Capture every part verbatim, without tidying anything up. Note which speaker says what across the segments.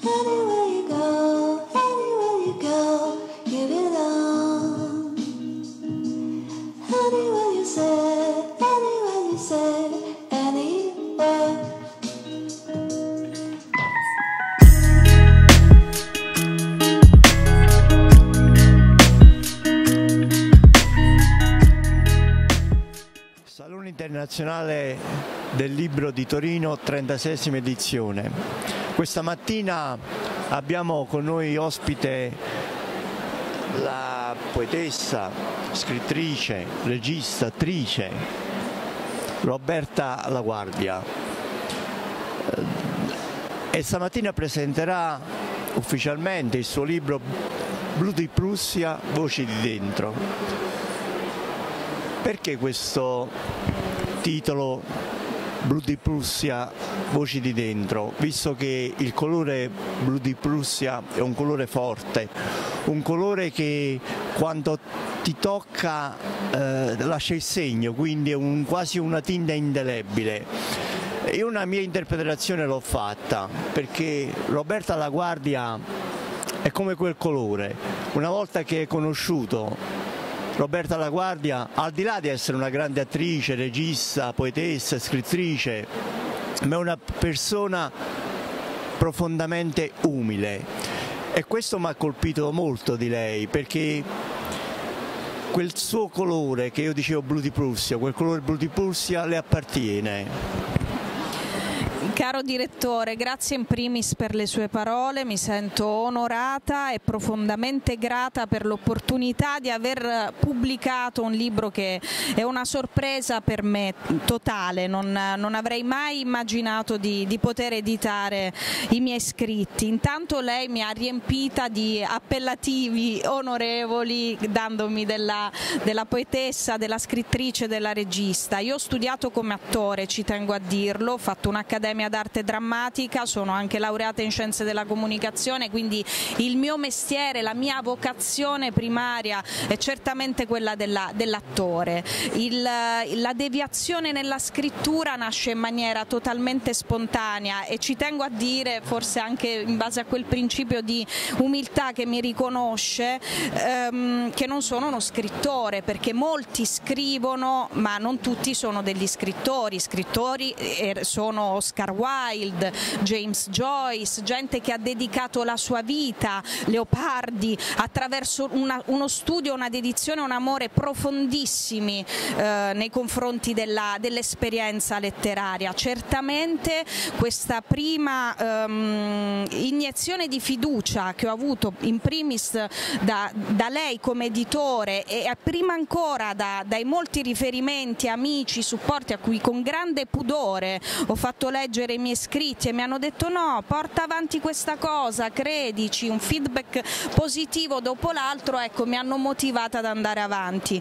Speaker 1: Anywhere you go, anywhere you go, you belong. Anywhere you say, anywhere you say, anywhere.
Speaker 2: Salone internazionale del libro di Torino, trentaseiesima edizione. Questa mattina abbiamo con noi ospite la poetessa, scrittrice, regista, attrice Roberta Laguardia e stamattina presenterà ufficialmente il suo libro Blu di Prussia, Voci di dentro. Perché questo titolo Blu di Prussia, Voci di dentro? Visto che il colore blu di Prussia è un colore forte, un colore che quando ti tocca eh, lascia il segno, quindi è un, quasi una tinta indelebile. Io una mia interpretazione l'ho fatta, perché Roberta Laguardia è come quel colore. Una volta che è conosciuto Roberta Laguardia, al di là di essere una grande attrice, regista, poetessa, scrittrice, ma è una persona profondamente umile, e questo mi ha colpito molto di lei, perché quel suo colore che io dicevo blu di Prussia, quel colore blu di Prussia le appartiene.
Speaker 3: Caro direttore, grazie in primis per le sue parole, mi sento onorata e profondamente grata per l'opportunità di aver pubblicato un libro che è una sorpresa per me totale, non, non avrei mai immaginato di, di poter editare i miei scritti. Intanto lei mi ha riempita di appellativi onorevoli, dandomi della, della poetessa, della scrittrice, della regista. Io ho studiato come attore, ci tengo a dirlo, ho fatto un'accademia d'arte drammatica, sono anche laureata in scienze della comunicazione, quindi il mio mestiere, la mia vocazione primaria è certamente quella della, dell'attore. Il, la deviazione nella scrittura nasce in maniera totalmente spontanea, e ci tengo a dire, forse anche in base a quel principio di umiltà che mi riconosce, ehm, che non sono uno scrittore, perché molti scrivono ma non tutti sono degli scrittori. Scrittori eh, sono Oscar Wilde, James Joyce, gente che ha dedicato la sua vita, Leopardi, attraverso una, uno studio, una dedizione, un amore profondissimi eh, nei confronti della, dell'esperienza letteraria. Certamente questa prima ehm, iniezione di fiducia che ho avuto in primis da, da lei come editore, e prima ancora da, dai molti riferimenti, amici, supporti a cui con grande pudore ho fatto leggere i miei scritti, e mi hanno detto no, porta avanti questa cosa, credici, un feedback positivo dopo l'altro, ecco, mi hanno motivata ad andare avanti.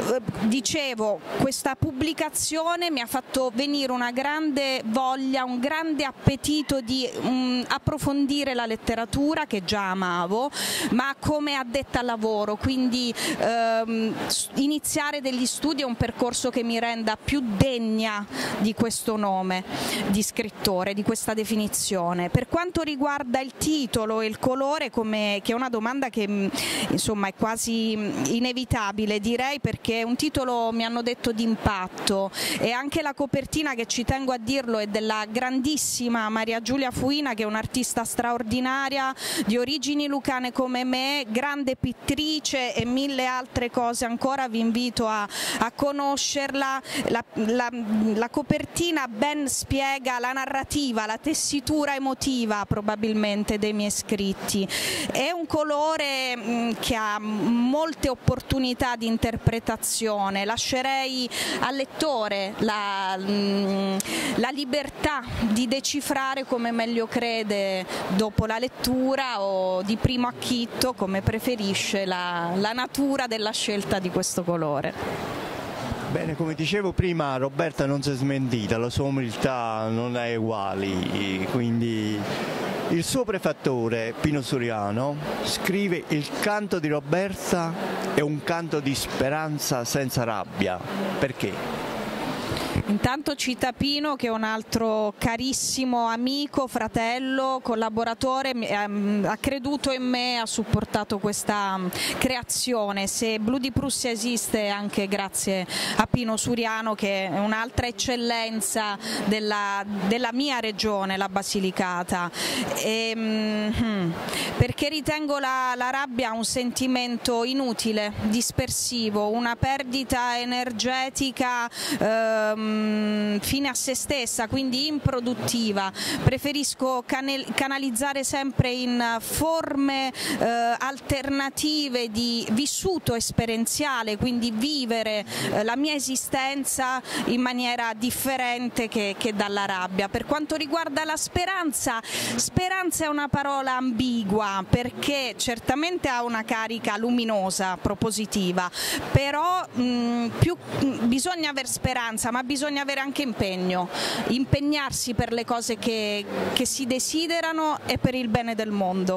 Speaker 3: Dicevo, questa pubblicazione mi ha fatto venire una grande voglia, un grande appetito di um, approfondire la letteratura, che già amavo, ma come addetta al lavoro, quindi ehm, iniziare degli studi è un percorso che mi renda più degna di questo nome di scrittore, di questa definizione. Per quanto riguarda il titolo e il colore, come, che è una domanda che insomma è quasi inevitabile, direi, perché è un titolo, mi hanno detto, d'impatto, e anche la copertina, che ci tengo a dirlo, è della grandissima Maria Giulia Fuina, che è un'artista straordinaria, di origini lucane come me, grande pittrice e mille altre cose ancora. Vi invito a, a conoscerla. La, la, la copertina ben spiega la narrativa, la tessitura emotiva probabilmente dei miei scritti. È un colore mh, che ha molte opportunità di interpretazione. Lascerei al lettore la, mh, la libertà di decifrare come meglio crede dopo la lettura, o di primo acchitto, come preferisce, la, la natura della scelta di questo colore.
Speaker 2: Bene, come dicevo prima, Roberta non si è smentita, la sua umiltà non è uguali, quindi il suo prefattore, Pino Suriano, scrive: il canto di Roberta è un canto di speranza senza rabbia. Perché?
Speaker 3: Intanto cita Pino, che è un altro carissimo amico, fratello, collaboratore, ha creduto in me, ha supportato questa creazione. Se Blu di Prussia esiste anche grazie a Pino Suriano, che è un'altra eccellenza della, della mia regione, la Basilicata. E, mm, perché ritengo la, la rabbia un sentimento inutile, dispersivo, una perdita energetica ehm, fine a se stessa, quindi improduttiva. Preferisco canal canalizzare sempre in forme eh, alternative di vissuto esperienziale, quindi vivere eh, la mia esistenza in maniera differente che, che dalla rabbia. Per quanto riguarda la speranza, speranza è una parola ambigua, perché certamente ha una carica luminosa, propositiva, però mh, più, mh, bisogna avere speranza, ma bisogna avere anche impegno, impegnarsi per le cose che, che si desiderano e per il bene del mondo.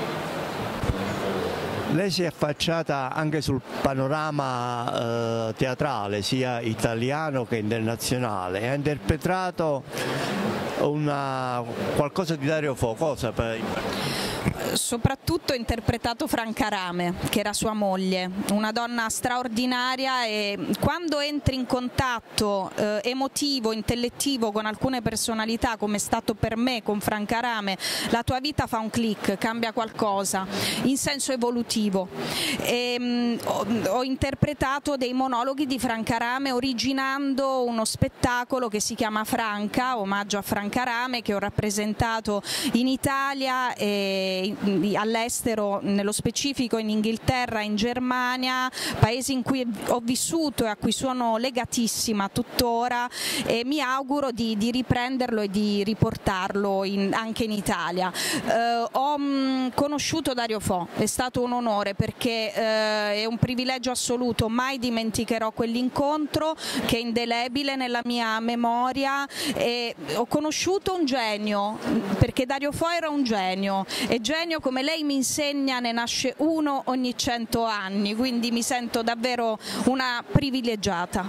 Speaker 2: Lei si è affacciata anche sul panorama eh, teatrale, sia italiano che internazionale, ha interpretato una, qualcosa di Dario Fo, cosa per...
Speaker 3: Soprattutto interpretato Franca Rame, che era sua moglie, una donna straordinaria, e quando entri in contatto eh, emotivo, intellettivo con alcune personalità, come è stato per me con Franca Rame, la tua vita fa un click, cambia qualcosa in senso evolutivo. E, mh, ho, ho interpretato dei monologhi di Franca Rame originando uno spettacolo che si chiama Franca, omaggio a Franca Rame, che ho rappresentato in Italia e all'estero, nello specifico in Inghilterra, in Germania, paesi in cui ho vissuto e a cui sono legatissima tuttora, e mi auguro di, di riprenderlo e di riportarlo in, anche in Italia. Eh, ho mh, conosciuto Dario Fo, è stato un onore, perché eh, è un privilegio assoluto, mai dimenticherò quell'incontro che è indelebile nella mia memoria, e ho conosciuto un genio, perché Dario Fo era un genio, e genio, come lei mi insegna, ne nasce uno ogni cento anni, quindi mi sento davvero una privilegiata.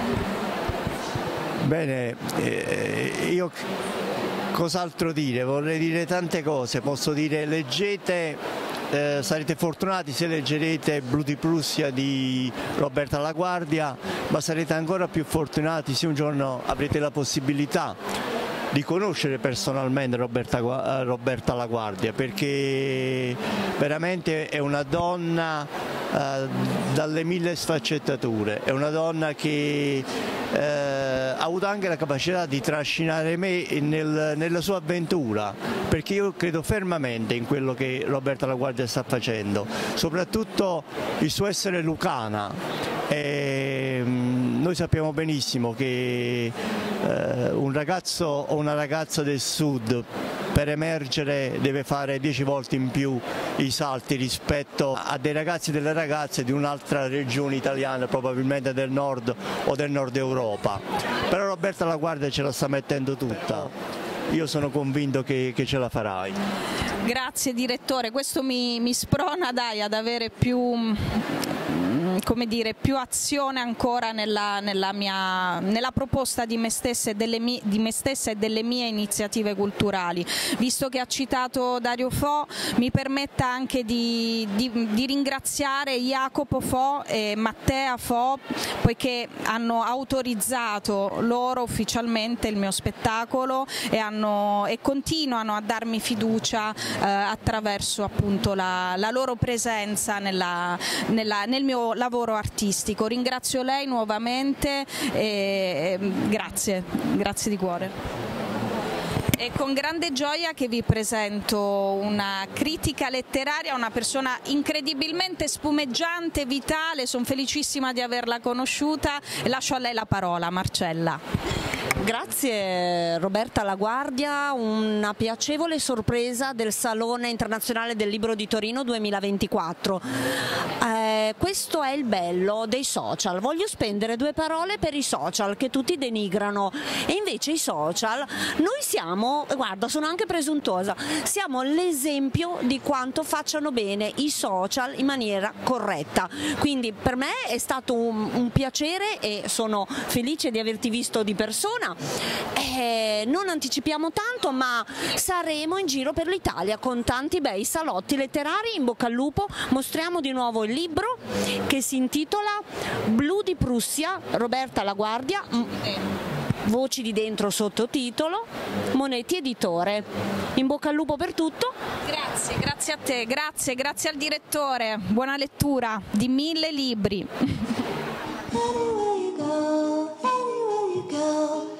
Speaker 2: Bene, eh, io cos'altro dire? Vorrei dire tante cose, posso dire leggete, eh, sarete fortunati se leggerete Blu di Prussia di Roberta Laguardia, ma sarete ancora più fortunati se un giorno avrete la possibilità di conoscere personalmente Roberta, Roberta Laguardia, perché veramente è una donna eh, dalle mille sfaccettature, è una donna che eh, ha avuto anche la capacità di trascinare me nel, nella sua avventura, perché io credo fermamente in quello che Roberta Laguardia sta facendo, soprattutto il suo essere lucana. E, mh, noi sappiamo benissimo che eh, un ragazzo o una ragazza del sud per emergere deve fare dieci volte in più i salti rispetto a dei ragazzi e delle ragazze di un'altra regione italiana, probabilmente del nord o del nord Europa. Però Roberta Laguardia ce la sta mettendo tutta, io sono convinto che, che ce la farai.
Speaker 3: Grazie direttore, questo mi, mi sprona, dai, ad avere più, come dire, più azione ancora nella, nella, mia, nella proposta di me, stessa e delle mie, di me stessa e delle mie iniziative culturali. Visto che ha citato Dario Fo, mi permetta anche di, di, di ringraziare Jacopo Fo e Mattea Fo, poiché hanno autorizzato loro ufficialmente il mio spettacolo e, hanno, e continuano a darmi fiducia eh, attraverso appunto la, la loro presenza nella, nella, nel mio lavoro artistico. Ringrazio lei nuovamente e grazie, grazie di cuore. È con grande gioia che vi presento una critica letteraria, una persona incredibilmente spumeggiante, vitale, sono felicissima di averla conosciuta e lascio a lei la parola, Marcella.
Speaker 4: Grazie Roberta Laguardia, una piacevole sorpresa del Salone Internazionale del Libro di Torino duemilaventiquattro. Eh, Eh, questo è il bello dei social. Voglio spendere due parole per i social che tutti denigrano, e invece i social, noi siamo, guarda, sono anche presuntuosa, siamo l'esempio di quanto facciano bene i social in maniera corretta. Quindi per me è stato un, un piacere e sono felice di averti visto di persona. Eh, non anticipiamo tanto, ma saremo in giro per l'Italia con tanti bei salotti letterari. In bocca al lupo, mostriamo di nuovo il libro che si intitola Blu di Prussia, Roberta La Guardia, voci di dentro sottotitolo, Monetti Editore. In bocca al lupo per tutto.
Speaker 3: Grazie, grazie a te, grazie, grazie al direttore, buona lettura di mille libri.
Speaker 1: Anywhere you go, anywhere you go.